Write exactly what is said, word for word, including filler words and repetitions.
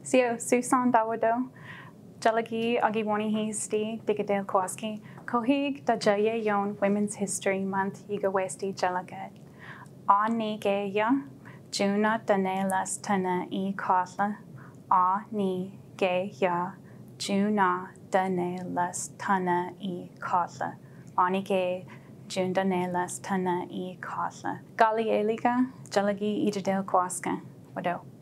Sio Susan Dawado, Jalagi Agiwani Histi, Digadale Kwaski, Kohig da Jaya Yon Women's History Month Yiga Westi Jalagat. Ani Geya, Juna Danelas Tana E Kotla, Ani Geya, Juna Danelas Tana E Kotla, Ani Ge, Jun Danelas Tana E Kotla. Gali Eliga, Jalagi Idadale Kwaska, Wado.